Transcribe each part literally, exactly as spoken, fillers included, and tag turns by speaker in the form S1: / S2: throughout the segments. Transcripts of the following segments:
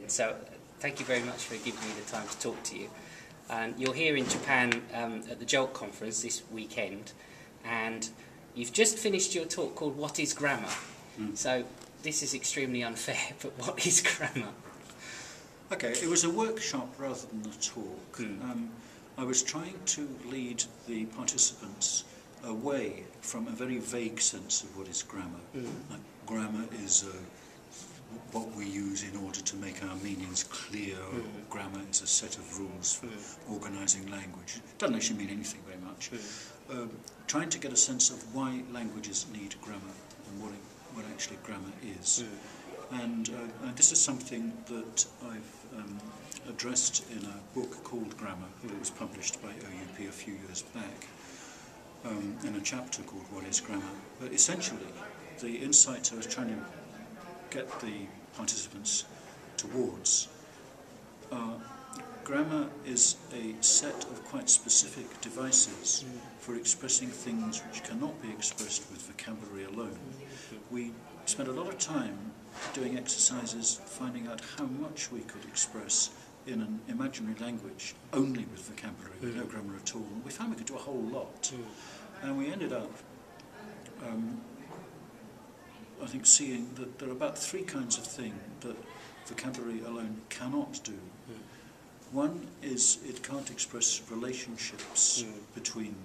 S1: brilliant. So thank you very much for giving me the time to talk to you. And you're here in Japan um, at the JOLT conference this weekend, and you've just finished your talk called What is Grammar? Mm. So this is extremely unfair, but what is grammar?
S2: Okay, it was a workshop rather than a talk.
S1: Mm.
S2: Um, I was trying to lead the participants away from a very vague sense of what is grammar. Mm. Like, grammar is uh, what we use in order to make our meanings clear. Mm. Grammar is a set of rules for mm. organising language. It doesn't actually mean anything very much. Mm. Um, trying to get a sense of why languages need grammar and what, it, what actually grammar is. Mm. And, uh, and this is something that I've um, addressed in a book called Grammar mm. that was published by O U P a few years back, um, in a chapter called What is Grammar? But essentially, the insights I was trying to get the participants towards are grammar is a set of quite specific devices mm. for expressing things which cannot be expressed with vocabulary alone. Mm. We spent a lot of time doing exercises finding out how much we could express in an imaginary language only with vocabulary, mm. with no grammar at all. And we found we could do a whole lot. Mm. And we ended up, um, I think, seeing that there are about three kinds of thing that vocabulary alone cannot do. Mm. One is it can't express relationships mm. between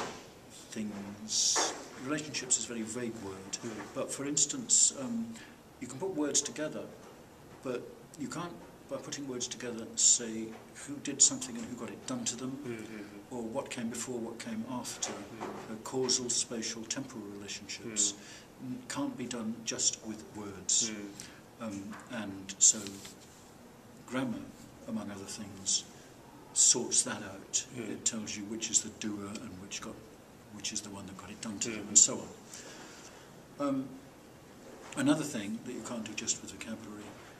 S2: things. Relationships is a very vague word, mm. but for instance, um, you can put words together, but you can't, by putting words together, say who did something and who got it done to them, mm-hmm. or what came before, what came after. Mm. Uh, causal, spatial, temporal relationships mm. can't be done just with words. Mm. Um, and so grammar, among other things, sorts that out. Mm. It tells you which is the doer and which got, which is the one that got it done to mm. them, and so on. Um, another thing that you can't do just with vocabulary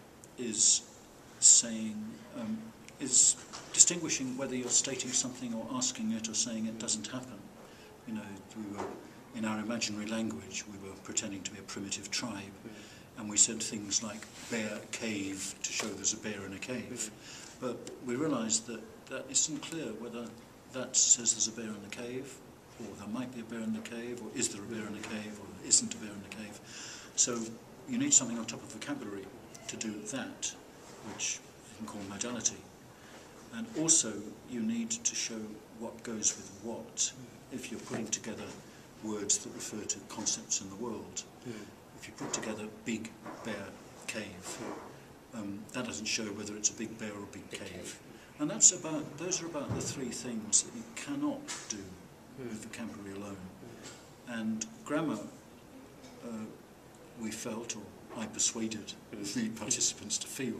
S2: is saying, um, is distinguishing whether you're stating something or asking it or saying it doesn't happen. You know, we were, in our imaginary language, we were pretending to be a primitive tribe, mm. and we said things like bear, cave, to show there's a bear in a cave. Mm. But we realised that that isn't clear whether that says there's a bear in the cave, or there might be a bear in the cave, or is there a bear in the cave, or there isn't a bear in the cave. So you need something on top of vocabulary to do that, which you can call modality. And also you need to show what goes with what if you're putting together words that refer to concepts in the world. Mm. If you put together big, bear, cave, um, that doesn't show whether it's a big bear or a big, big cave. cave. And that's about, those are about the three things that you cannot do mm. with vocabulary alone. Mm. And grammar, uh, we felt, or I persuaded mm. the participants to feel,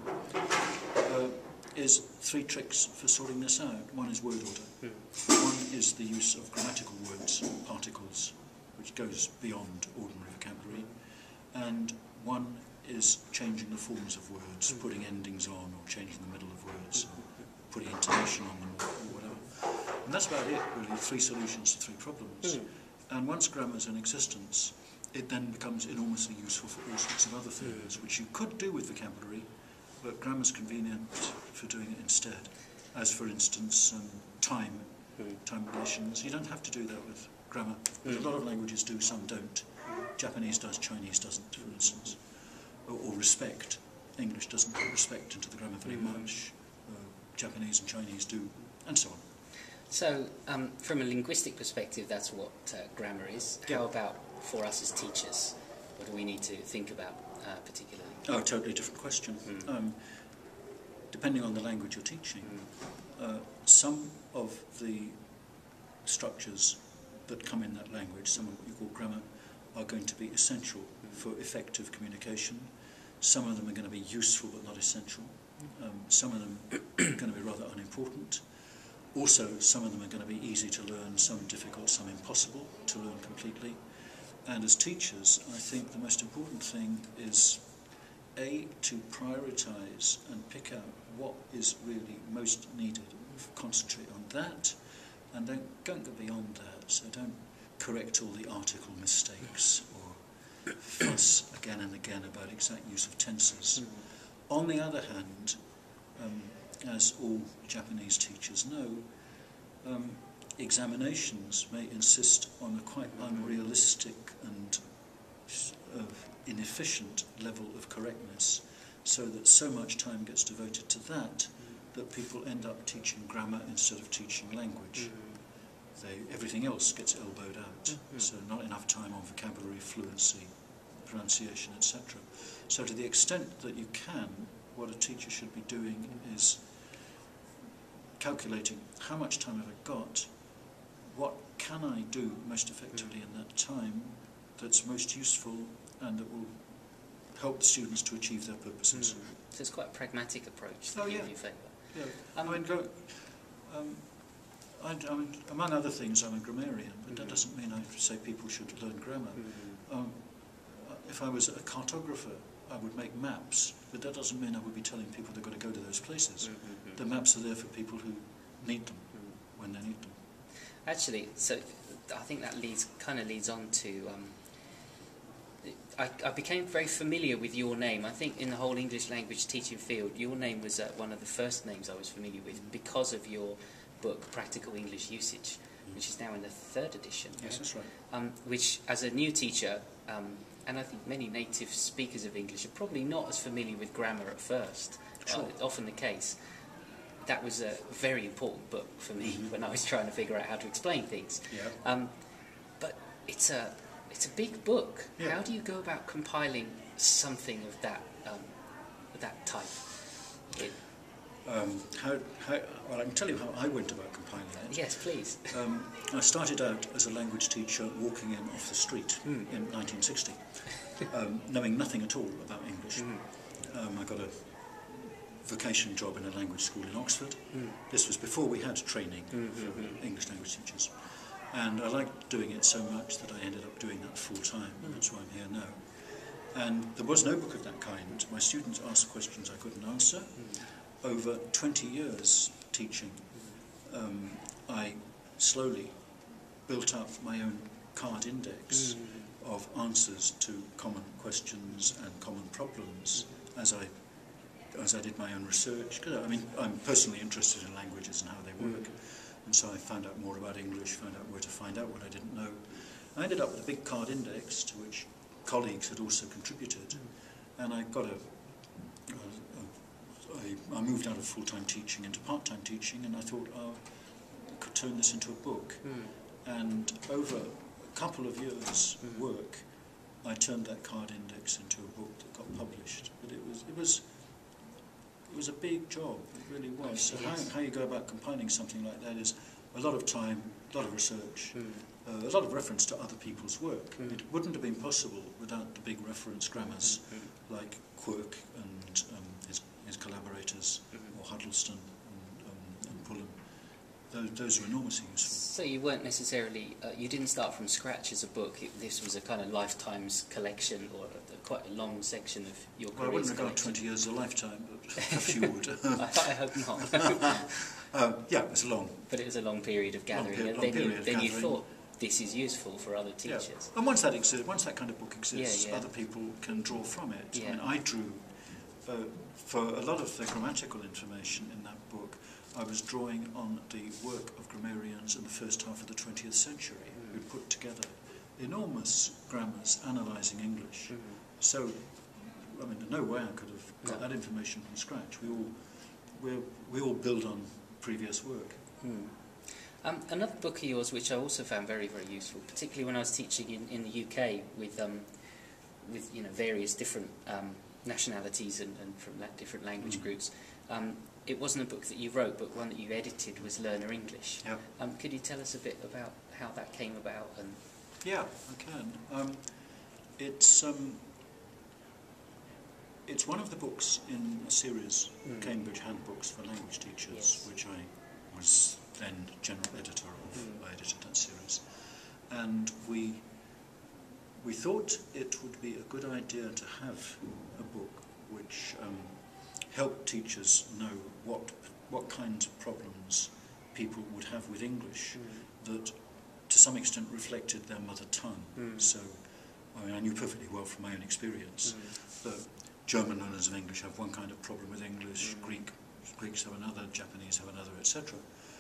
S2: uh, is three tricks for sorting this out. One is word order. Mm. One is the use of grammatical words, particles, which goes beyond ordinary vocabulary. And one is changing the forms of words, mm. putting endings on, or changing the middle of words, or putting intonation on them, or, or whatever. And that's about it, really, three solutions to three problems. Mm. And once grammar's in existence, it then becomes enormously useful for all sorts of other things, mm. which you could do with vocabulary, but grammar's convenient for doing it instead. As, for instance, um, time, mm. time relations. You don't have to do that with grammar. Mm. A lot of languages do, some don't. Japanese does, Chinese doesn't, for instance. Or, or respect. English doesn't put respect into the grammar very mm. much. Uh, Japanese and Chinese do, and so on.
S1: So, um, from a linguistic perspective, that's what uh, grammar is. Yeah. How about for us as teachers? What do we need to think about uh, particularly?
S2: Oh, a totally different question. Mm. Um, depending on the language you're teaching, mm. uh, some of the structures that come in that language, some of what you call grammar, are going to be essential mm. for effective communication. Some of them are going to be useful but not essential. Um, some of them are going to be rather unimportant. Also, some of them are going to be easy to learn, some difficult, some impossible to learn completely. And as teachers, I think the most important thing is, A, to prioritise and pick out what is really most needed, concentrate on that, and then don't go beyond that. So don't correct all the article mistakes or fuss again and again about exact use of tenses. On the other hand, um, as all Japanese teachers know, um, examinations may insist on a quite unrealistic and uh, inefficient level of correctness, so that so much time gets devoted to that that people end up teaching grammar instead of teaching language. They, everything else gets elbowed out, mm-hmm. so not enough time on vocabulary, fluency, pronunciation, et cetera. So to the extent that you can, what a teacher should be doing is calculating how much time have I got, what can I do most effectively in that time that's most useful and that will help the students to achieve their purposes.
S1: Mm. So it's quite a pragmatic approach that
S2: oh,
S1: you
S2: yeah.
S1: favour.
S2: Yeah.
S1: Um,
S2: I mean, go, um, I, I mean, among other things, I'm a grammarian, but mm. that doesn't mean I say people should learn grammar. Mm. Um, if I was a cartographer, I would make maps, but that doesn't mean I would be telling people they've got to go to those places. Mm-hmm. The maps are there for people who need them mm. when they need them.
S1: Actually, so I think that leads kind of leads on to. Um, I, I became very familiar with your name. I think in the whole English language teaching field, your name was uh, one of the first names I was familiar with because of your book, Practical English Usage, mm. which is now in the third edition.
S2: Yes, right? That's right.
S1: Um, which, as a new teacher, um, and I think many native speakers of English are probably not as familiar with grammar at first.
S2: Sure.
S1: Uh, often the case. That was a very important book for me
S2: mm-hmm.
S1: when I was trying to figure out how to explain things.
S2: Yeah.
S1: Um, but it's a it's a big book.
S2: Yeah.
S1: How do you go about compiling something of that um, that type? It,
S2: um, how, how, well, I can tell you how I went about compiling it.
S1: Yes, please.
S2: Um, I started out as a language teacher walking in off the street mm. in nineteen sixty, um, knowing nothing at all about English. Mm. Um, I got a vocation job in a language school in Oxford. Mm. This was before we had training mm-hmm. for English language teachers. And I liked doing it so much that I ended up doing that full time. Mm. That's why I'm here now. And there was no book of that kind. My students asked questions I couldn't answer. Mm. Over twenty years teaching, um, I slowly built up my own card index mm. of answers to common questions and common problems mm. as I as I did my own research. I mean, I'm personally interested in languages and how they work, mm. and so I found out more about English, found out where to find out what I didn't know. I ended up with a big card index to which colleagues had also contributed, mm. and I got a, a, a, a I moved out of full-time teaching into part-time teaching, and I thought, oh, I could turn this into a book. Mm. And over a couple of years' mm. work, I turned that card index into a book that got published. But it was it was It was a big job, it really was. So yes. how, how you go about compiling something like that is a lot of time, a lot of research, mm. uh, a lot of reference to other people's work. Mm. It wouldn't have been possible without the big reference grammars mm. like Quirk and um, his, his collaborators, mm. or Huddleston and, um, and Pullen. Those, those are enormously useful.
S1: So you weren't necessarily, uh, you didn't start from scratch as a book. It, this was a kind of lifetime's collection, or a, a, quite a long section of your career.
S2: Well, I wouldn't regard twenty years as a lifetime, but perhaps you would.
S1: I, I hope not.
S2: um, yeah, it was long.
S1: But it was a long period of gathering,
S2: long,
S1: and
S2: long
S1: then, you,
S2: of
S1: then you
S2: gathering.
S1: thought this is useful for other teachers.
S2: Yeah. And once that exists, once that kind of book exists,
S1: yeah, yeah.
S2: other people can draw from it.
S1: Yeah.
S2: I mean, I drew uh, for a lot of the grammatical information in that book. I was drawing on the work of grammarians in the first half of the twentieth century, mm. who put together enormous grammars analysing English. Mm. So, I mean, no way I could have got no. that information from scratch. We all, we we all build on previous work.
S1: Mm. Um, another book of yours, which I also found very, very useful, particularly when I was teaching in, in the U K with um, with you know various different um, nationalities and, and from la different language mm. groups. Um, It wasn't a book that you wrote, but one that you edited was Learner English.
S2: Yep.
S1: Um, could you tell us a bit about how that came about? And
S2: yeah, I can. Um, it's um, it's one of the books in a series, mm. Cambridge Handbooks for Language Teachers,
S1: yes.
S2: which I was then general editor of. Mm. I edited that series, and we we thought it would be a good idea to have a book which um, helped teachers know what what kinds of problems people would have with English mm. that to some extent reflected their mother tongue. Mm. So, I mean, I knew perfectly well from my own experience mm. that German learners of English have one kind of problem with English,
S1: Mm.
S2: Greek, Greeks have another, Japanese have another, et cetera.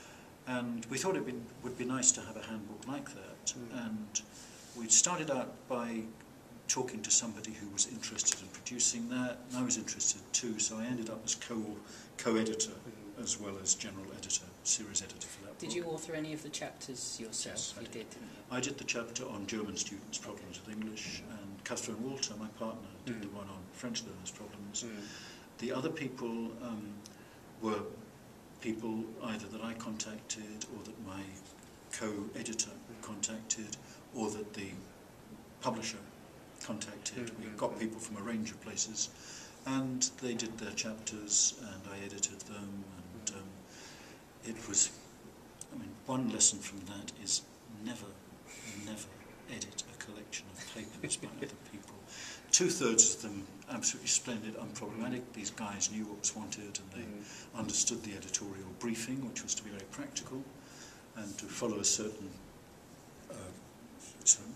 S2: And we thought it would, would be nice to have a handbook like that.
S1: Mm.
S2: And we started out by talking to somebody who was interested in producing that, and I was interested too, so I ended up as co, co-editor
S1: Mm.
S2: as well as general editor, series editor for that
S1: Did
S2: book.
S1: you author any of the chapters yourself?
S2: Yes, I
S1: you
S2: did.
S1: did, didn't you?
S2: I did the chapter on German students' problems with English, and Catherine Walter, my partner, did
S1: Mm.
S2: the one on French learners' problems.
S1: Mm.
S2: The other people um, were people either that I contacted or that my co-editor contacted or that the publisher contacted.
S1: Mm-hmm.
S2: We got people from a range of places and they did their chapters and I edited them, and um, it was, I mean, one lesson from that is never, never edit a collection of papers by other people. Two-thirds of them absolutely splendid, unproblematic. These guys knew what was wanted and they
S1: Mm.
S2: understood the editorial briefing, which was to be very practical and to follow a certain uh, certain,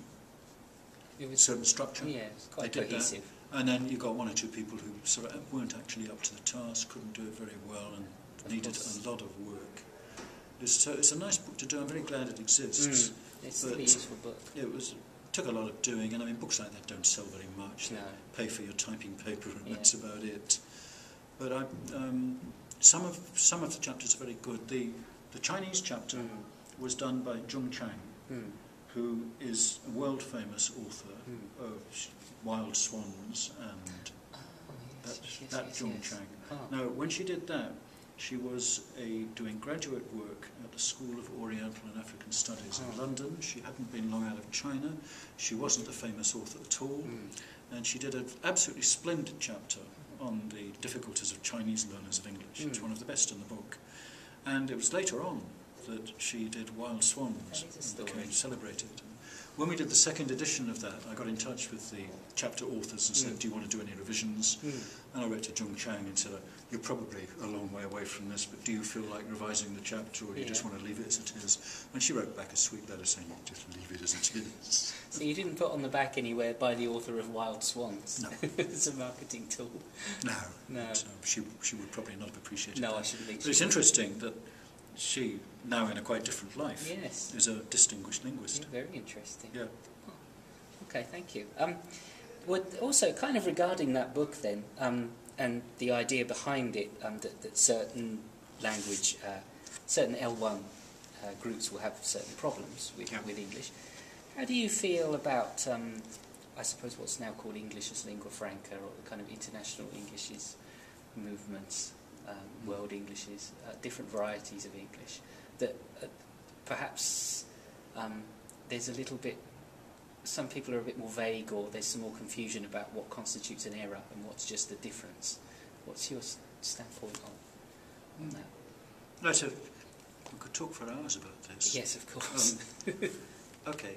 S1: It was,
S2: certain structure.
S1: yeah, it's quite
S2: They did that.
S1: cohesive.
S2: And then you got one or two people who sort of weren't actually up to the task, couldn't do it very well, and
S1: Of
S2: needed
S1: course.
S2: a lot of work. It's, uh, it's a nice book to do. I'm very glad it exists.
S1: Mm. It's a
S2: But
S1: really useful book.
S2: It was took a lot of doing, and I mean books like that don't sell very much.
S1: No.
S2: They pay for your typing paper, and
S1: Yeah.
S2: that's about it. But I, um, some of some of the chapters are very good. The the Chinese chapter
S1: Mm.
S2: was done by Zhong Chang,
S1: Mm.
S2: who is a world famous author
S1: Mm.
S2: of Wild Swans and
S1: Oh,
S2: that,
S1: yes, yes,
S2: that
S1: yes,
S2: Zhong
S1: yes.
S2: Chang.
S1: Oh.
S2: Now, when she did that, she was a, doing graduate work at the School of Oriental and African Studies
S1: Oh.
S2: in London. She hadn't been long out of China. She wasn't a famous author at all.
S1: Mm.
S2: And she did an absolutely splendid chapter on the difficulties of Chinese learners of English. It's
S1: Mm.
S2: one of the best in the book. And it was later on that she did Wild Swans
S1: That is a
S2: and
S1: story.
S2: became celebrated. When we did the second edition of that, I got in touch with the chapter authors and said,
S1: Mm.
S2: do you want to do any revisions?
S1: Mm.
S2: And I wrote to Zhong Chang and said, you're probably a long way away from this, but do you feel like revising the chapter, or do you just
S1: Yeah.
S2: want to leave it as it is? And she wrote back a sweet letter saying, just leave it as it is.
S1: So you didn't put on the back anywhere by the author of Wild Swans?
S2: No.
S1: It's a marketing tool.
S2: No,
S1: No.
S2: but, um, she, she would probably not have appreciated
S1: No,
S2: that.
S1: I shouldn't think
S2: But
S1: she
S2: it's
S1: would.
S2: interesting that she, now in a quite different life,
S1: Yes.
S2: is a distinguished linguist.
S1: Yeah, very interesting.
S2: Yeah.
S1: Okay, thank you. Um, well, also, kind of regarding that book then, um, and the idea behind it, um, that, that certain language, uh, certain L one uh, groups will have certain problems with,
S2: Yeah.
S1: with English. How do you feel about, um, I suppose, what's now called English as lingua franca, or the kind of international Englishes movements, um, world Englishes, uh, different varieties of English, that uh, perhaps um, there's a little bit, some people are a bit more vague, or there's some more confusion about what constitutes an error and what's just the difference. What's your s- standpoint on, on that?
S2: Right, so we could talk for hours about this.
S1: Yes, of course.
S2: Um, okay.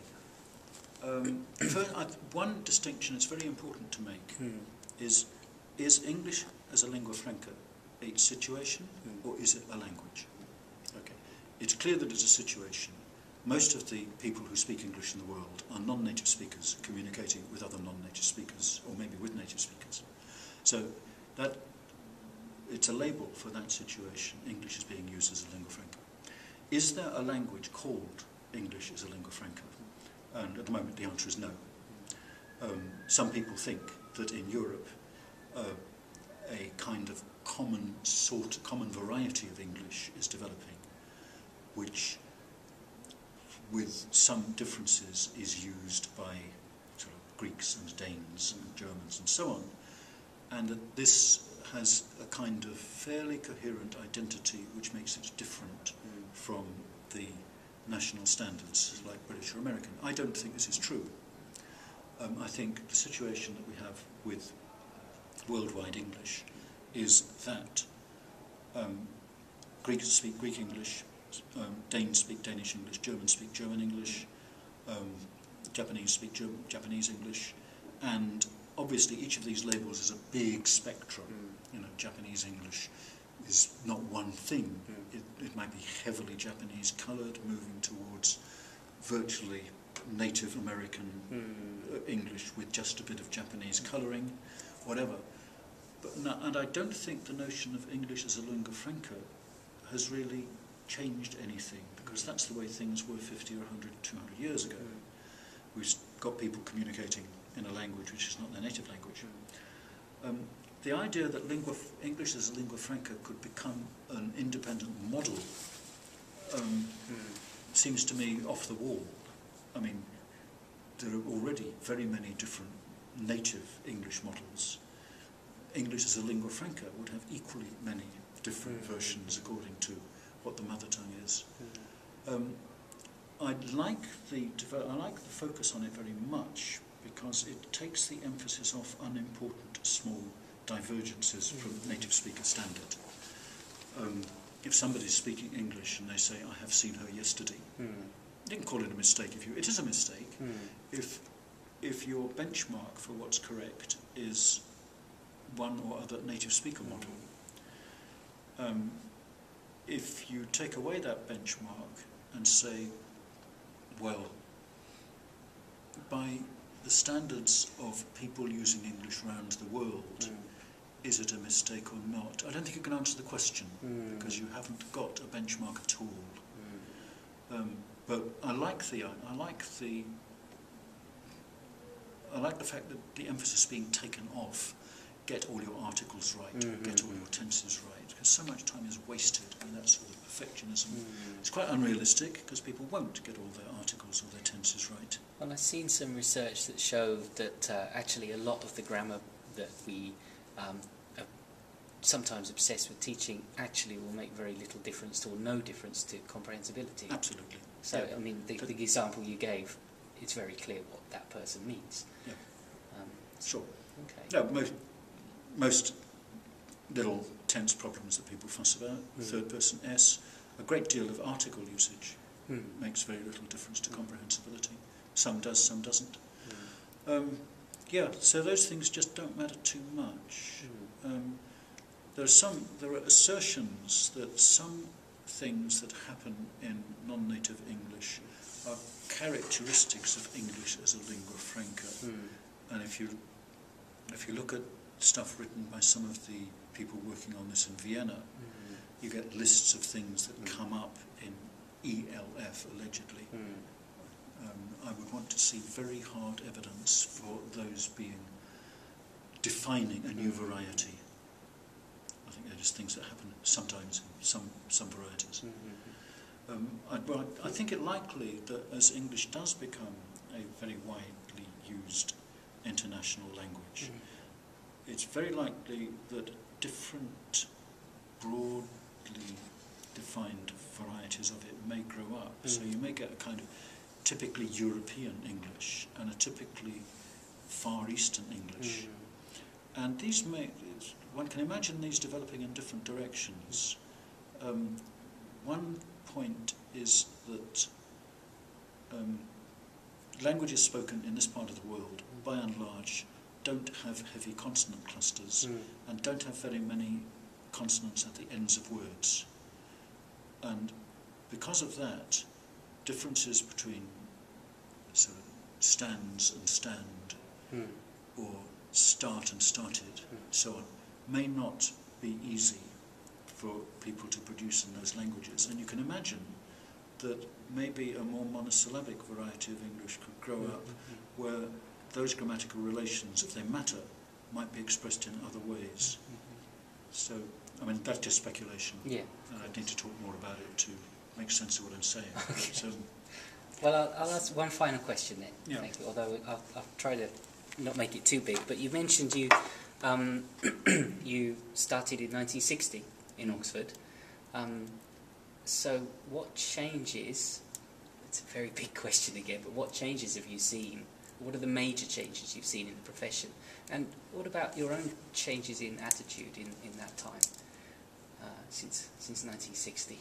S2: Um, first, I, one distinction that's very important to make
S1: Hmm.
S2: is, is English as a lingua franca a situation
S1: Hmm.
S2: or is it a language? Okay. It's clear that it's a situation. Most of the people who speak English in the world are non-native speakers communicating with other non-native speakers, or maybe with native speakers. So that it's a label for that situation. English is being used as a lingua franca. Is there a language called English as a lingua franca? And at the moment the answer is no. Um, some people think that in Europe uh, a kind of common sort, common variety of English is developing, which with some differences is used by sort of Greeks and Danes and Germans and so on, and that this has a kind of fairly coherent identity which makes it different
S1: Mm.
S2: from the national standards like British or American. I don't think this is true. Um, I think the situation that we have with worldwide English is that um, Greeks speak Greek English, um, Danes speak Danish English, Germans speak German English, um, Japanese speak German, Japanese English, and obviously each of these labels is a big spectrum.
S1: Mm.
S2: You know, Japanese English is not one thing.
S1: Mm.
S2: It, it might be heavily Japanese coloured, moving towards virtually native American
S1: Mm.
S2: uh, English with just a bit of Japanese colouring, whatever. But no, and I don't think the notion of English as a lingua franca has really changed anything, because that's the way things were fifty or one hundred, two hundred years ago. Mm. We've got people communicating in a language which is not their native language. Mm. Um, the idea that lingua, English as a lingua franca could become an independent model um, mm. seems to me off the wall. I mean, there are already very many different native English models. English as a lingua franca would have equally many different mm. versions according to what the mother tongue is. Mm. Um, I like the I like the focus on it very much, because it takes the emphasis off unimportant small divergences mm. from native speaker standard. Um, if somebody's speaking English and they say, "I have seen her yesterday," mm. you can call it a mistake if you. It is a mistake mm. if if your benchmark for what's correct is one or other native speaker model. Um, if you take away that benchmark and say, well, by the standards of people using English around the world, mm. is it a mistake or not? I don't think you can answer the question, mm. because you haven't got a benchmark at all. Mm. Um, but I like the I like the I like the fact that the emphasis being taken off. Get all your articles right, mm-hmm. get all your tenses right, because so much time is wasted in that sort of perfectionism. Mm. It's quite unrealistic, because people won't get all their articles or their tenses right.
S1: Well, I've seen some research that showed that uh, actually a lot of the grammar that we um, are sometimes obsessed with teaching actually will make very little difference to, or no difference to, comprehensibility.
S2: Absolutely.
S1: So,
S2: yeah.
S1: I mean, the, the example you gave, it's very clear what that person means.
S2: Yeah.
S1: Um,
S2: sure.
S1: Okay.
S2: No, most, most little tense problems that people fuss about, mm. third person S, a great deal of article usage mm. makes very little difference to mm. comprehensibility. Some does, some doesn't. Mm. Um, yeah, so those things just don't matter too much. Mm. Um, there are some, there are assertions that some things that happen in non-native English are characteristics of English as a lingua franca. Mm. And if you, if you look at stuff written by some of the people working on this in Vienna, mm. you get lists of things that mm. come up in E L F, allegedly. Mm. Um, I would want to see very hard evidence for those being defining a new mm. variety. I think they're just things that happen sometimes in some, some varieties. Mm-hmm. um, I, well, I think it likely that as English does become a very widely used international language, mm. it's very likely that different broadly defined varieties of it may grow up. Mm. So you may get a kind of typically European English and a typically Far Eastern English. Mm. And these may, one can imagine these developing in different directions. Um, one point is that um, languages spoken in this part of the world, by and large, don't have heavy consonant clusters mm. and don't have very many consonants at the ends of words. And because of that, differences between sort of stands and stand, mm. or start and started, mm. so on, may not be easy for people to produce in those languages. And you can imagine that maybe a more monosyllabic variety of English could grow mm. up where those grammatical relations, if they matter, might be expressed in other ways. Mm-hmm. So, I mean, that's just speculation.
S1: Yeah.
S2: And I need to talk more about it to make sense of what I'm saying.
S1: Okay.
S2: So,
S1: well, I'll, I'll ask one final question then.
S2: Yeah.
S1: Thank you. Although I'll, I'll try to not make it too big. But you mentioned you um, you started in nineteen sixty in Oxford. Um, so, what changes? It's a very big question again. But what changes have you seen? What are the major changes you've seen in the profession? And what about your own changes in attitude in, in that time, uh, since since nineteen sixty?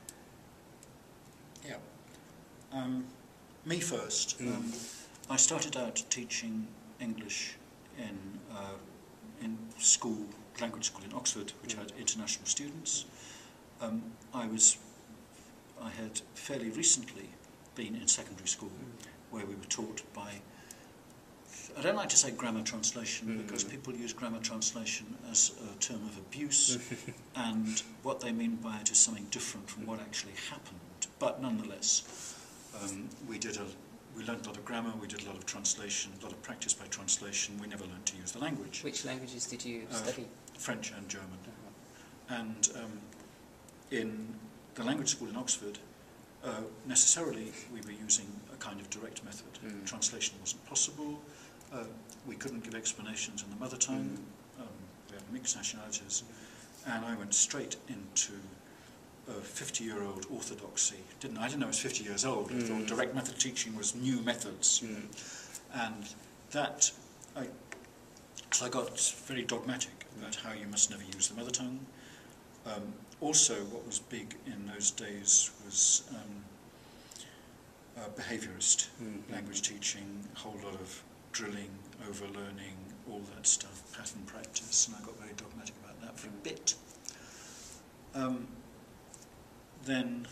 S2: Yeah. Um, me first. Mm. Um, I started out teaching English in uh, in school, language school in Oxford, which mm. had international students. Um, I was, I had fairly recently been in secondary school, mm. where we were taught by I don't like to say grammar translation
S1: mm.
S2: because people use grammar translation as a term of abuse, and what they mean by it is something different from what actually happened. But nonetheless, um, we did a, we learned a lot of grammar, we did a lot of translation, a lot of practice by translation. We never learned to use the language.
S1: Which languages did you
S2: uh,
S1: study?
S2: French and German.
S1: Uh-huh.
S2: And um, in the language school in Oxford, uh, necessarily we were using a kind of direct method. Mm. Translation wasn't possible. Uh, we couldn't give explanations in the mother tongue. Mm. Um, we had mixed nationalities. Mm. And I went straight into uh, fifty-year-old orthodoxy. Didn't I? I didn't know I was fifty years old. I mm. thought direct method teaching was new methods. Mm. And that, I, so I got very dogmatic about how you must never use the mother tongue. Um, also, what was big in those days was um, uh, behaviourist mm-hmm. language teaching, a whole lot of drilling, overlearning, all that stuff, pattern practice, and I got very dogmatic about that for a bit. Um, then,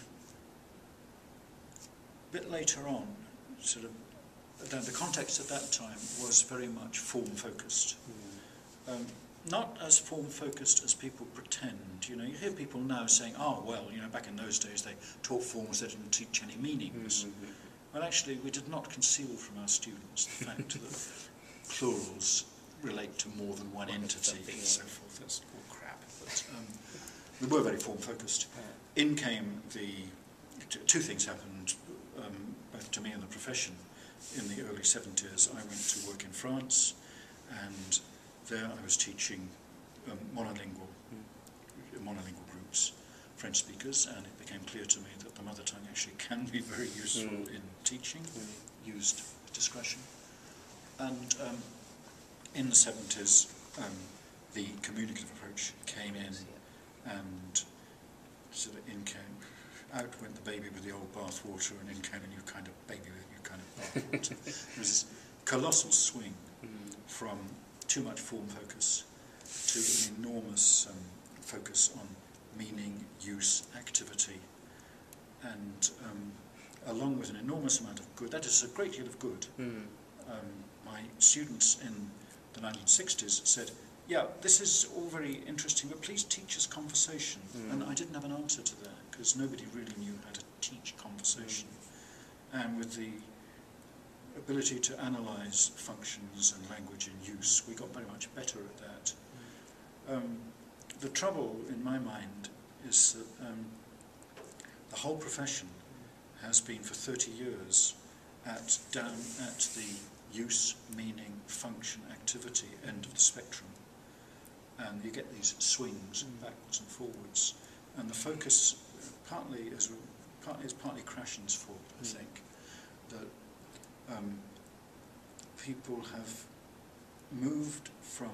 S2: a bit later on, sort of, the context at that time was very much form-focused. Mm. Um, not as form-focused as people pretend. You know, you hear people now saying, oh, well, you know, back in those days they taught forms, they didn't teach any meanings. Mm-hmm. Well, actually, we did not conceal from our students the fact that plurals relate to more than one entity and so forth. That's all crap. But um, we were very form-focused. In came the... Two things happened, um, both to me and the profession. In the early seventies, I went to work in France, and there I was teaching um, monolingual, mm. monolingual groups, French speakers, and it became clear to me that the mother tongue actually can be very useful mm. in teaching, mm. used with discretion. And um, in the seventies, um, the communicative approach came in, and sort of in came, out went the baby with the old bath water, and in came a new kind of baby with a new kind of bath water. There was this colossal swing mm. from too much form focus to an enormous um, focus on meaning, use, activity, and um, along with an enormous amount of good, that is a great deal of good. Mm. Um, my students in the nineteen sixties said, yeah, this is all very interesting, but please teach us conversation. Mm. And I didn't have an answer to that, because nobody really knew how to teach conversation. Mm. And with the ability to analyse functions and language in use, we got very much better at that. Mm. Um, the trouble, in my mind, is that um, the whole profession has been for thirty years at down at the use, meaning, function, activity end of the spectrum. And you get these swings mm. backwards and forwards. And the focus partly is partly, is partly Krashen's fault, I mm. think, that Um, people have moved from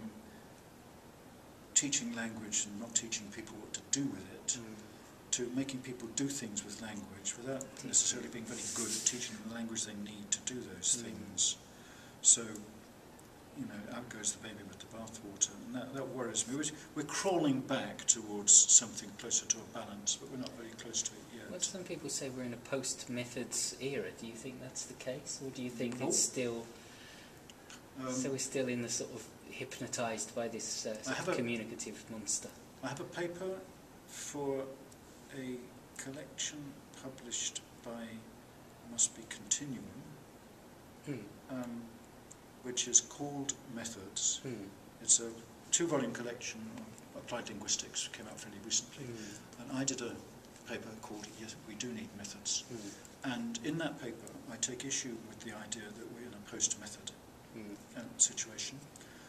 S2: teaching language and not teaching people what to do with it mm. to making people do things with language without necessarily being very good at teaching them the language they need to do those mm. things. So, you know, out goes the baby with the bathwater, and that, that worries me. We're, we're crawling back towards something closer to a balance, but we're not very close to it yet.
S1: Well, some people say we're in a post-methods era. Do you think that's the case, or do you think
S2: no.
S1: it's still...
S2: Um,
S1: so we're still in the sort of hypnotised by this uh, sort of communicative monster?
S2: I have a paper for a collection published by, must be Continuum, hmm. um, which is called Methods. Hmm. It's a two-volume collection of applied linguistics, came out fairly recently. Hmm. And I did a paper called Yes, We Do Need Methods. Hmm. And in that paper, I take issue with the idea that we're in a post-method hmm. um, situation.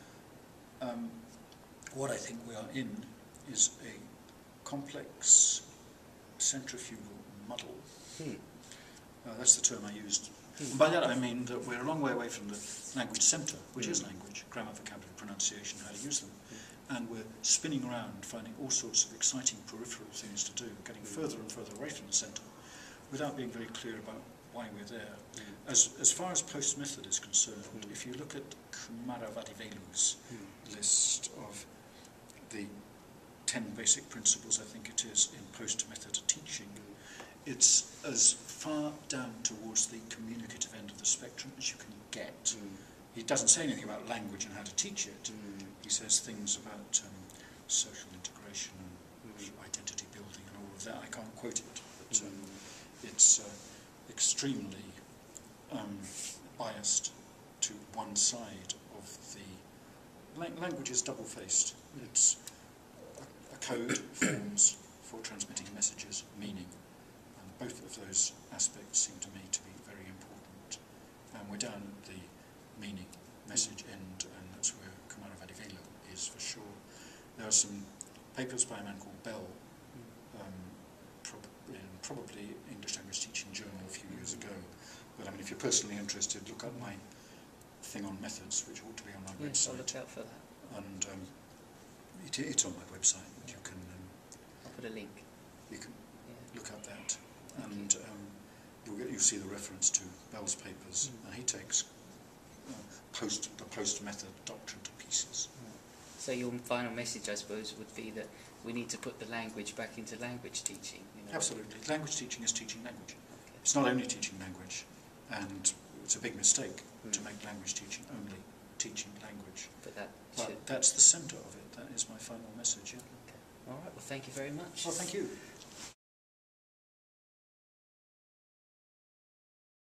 S2: Um, what I think we are in is a complex centrifugal muddle. Hmm. Uh, that's the term I used. And by that I mean that we're a long way away from the language centre, which mm. is language, grammar, vocabulary, pronunciation, how to use them. Mm. And we're spinning around, finding all sorts of exciting peripheral things to do, getting mm. further and further away from the centre, without being very clear about why we're there. Mm. As, as far as post-method is concerned, mm. if you look at Kumaravadivelu's mm. list of the ten basic principles, I think it is, in post-method teaching, mm. it's as far down towards the communicative end of the spectrum as you can get. Mm. he doesn't say anything about language and how to teach it.
S1: Mm.
S2: He says things about um, social integration and
S1: Mm.
S2: identity building and all of that. I can't quote it, but um,
S1: Mm.
S2: it's uh, extremely um, biased to one side of the... Lang language is double-faced. It's a, a code, forms for transmitting messages, meaning. And both of those aspects seem to me to be very important. And we're down at the meaning, message end, and that's where Kumara Vadivelu is for sure. There are some papers by a man called Bell, um, prob in probably English Language Teaching Journal a few years ago. But I mean, if you're personally interested, look up my thing on methods, which ought to be on my
S1: Yes,
S2: website.
S1: I'll look out for that.
S2: And um, it, it's on my website. You can um,
S1: I'll put a link.
S2: you can
S1: Yeah.
S2: look up that,
S1: Thank
S2: and um, you'll get you'll see the reference to Bell's papers,
S1: Mm.
S2: and he takes uh, post the post method doctrine to pieces.
S1: So your final message, I suppose, would be that we need to put the language back into language teaching. You know?
S2: Absolutely, language teaching is teaching language.
S1: Okay.
S2: It's not only teaching language, and it's a big mistake
S1: Mm.
S2: to make language teaching only teaching language.
S1: But that
S2: But
S1: should...
S2: that's the centre of it. That is my final message. Yeah.
S1: Okay. All right, well, thank you very much.
S2: Well, thank you.